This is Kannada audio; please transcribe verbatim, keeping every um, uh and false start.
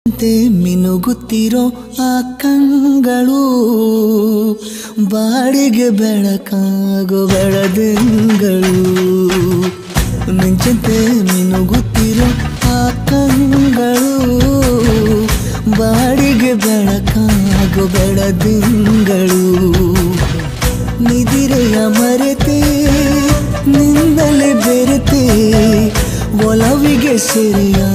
ಮಿನುಗುತ್ತಿರೋ ಆ ಕಂಗಳು ಬಾಡಿಗೆ ಬೆಳಕಾಗೋ ಬೆಳದಿಂಗಳು ಮಿಂಚಂತೆ ಮಿನುಗುತ್ತಿರೋ ಆ ಕಂಗಳು ಬಾಡಿಗೆ ಬೆಳಕಾಗೋ ಬೆಳದಿಂಗಳು ನಿದಿರೆಯ ಮರೆತೆ ನಿನ್ನಲೆ ಬೆರೆತೆ ಒಲವಿಗೆ ಸೆರೆಯ